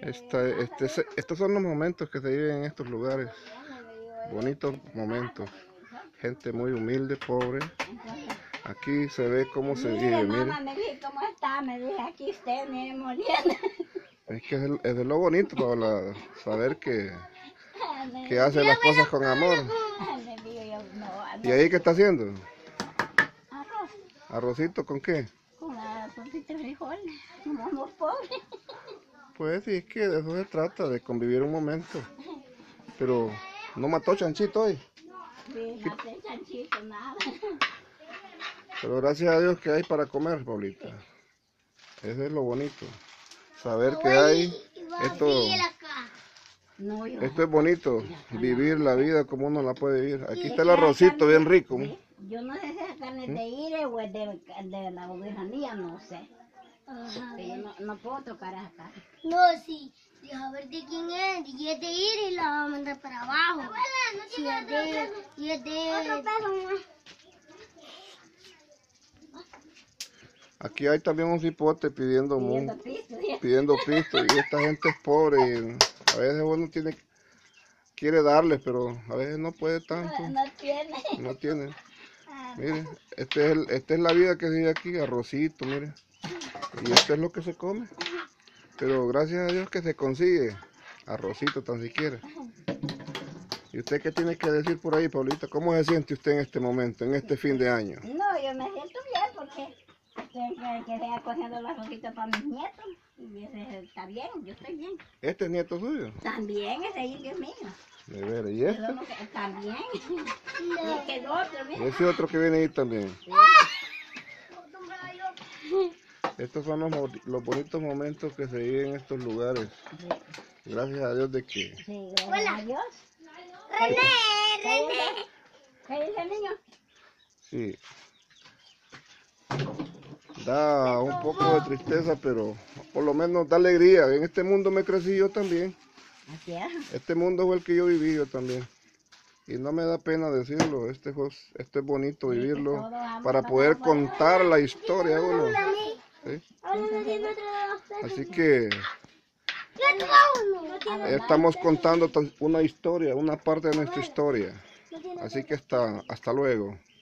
Estos son los momentos que se viven en estos lugares, bonitos momentos. Gente muy humilde, pobre. Aquí se ve cómo se vive, mire. Mamá, me dije, ¿cómo está? Me dije, aquí usted, mire, moliendo. Es que es de lo bonito, Paola, saber que hace las cosas con amor. ¿Y ahí qué está haciendo? Arroz. ¿Arrocito con qué? Con la tortita de frijoles, como somos pobres. Pues sí, es que de eso se trata, de convivir un momento. Pero no mató chanchito hoy. Sí, maté chanchito, nada. Pero gracias a Dios que hay para comer, Paulita. Eso es lo bonito. Saber que hay. Esto es bonito, vivir la vida como uno la puede vivir. Aquí está el arrocito bien rico. Sí. Yo no sé si es carne de ire o es de la oveja mía, no sé. Yo no puedo tocar esa carne. No, sí. Deja ver de quién es. Y es de ire y la va a mandar para abajo. Sí, es de... Aquí hay también un cipote pidiendo pisto, y esta gente es pobre y a veces uno quiere darles, pero a veces no puede tanto. No tiene. Mire, esta es la vida que se vive aquí, arrocito, mire. Y esto es lo que se come. Pero gracias a Dios que se consigue arrocito tan siquiera. ¿Y usted qué tiene que decir por ahí, Paulita? ¿Cómo se siente usted en este momento, en este fin de año? No, yo me siento bien porque que sea cogiendo las rositas para mis nietos. Y ese está bien, yo estoy bien. ¿Este es nieto suyo? También, ese ahí es mío. De veras, ¿y este? También. Y que el otro, mira. Ese otro que viene ahí también. Estos son los bonitos momentos que se viven en estos lugares. Gracias a Dios de que... Sí, gracias a Dios. René. ¿Qué dice el niño? Sí. Da un poco de tristeza, pero por lo menos da alegría. En este mundo me crecí yo también. Así es. Este mundo fue el que yo viví yo también. Y no me da pena decirlo, esto es bonito vivirlo para poder contar la historia uno. ¿Sí? Así que estamos contando una historia, una parte de nuestra historia. Así que hasta luego.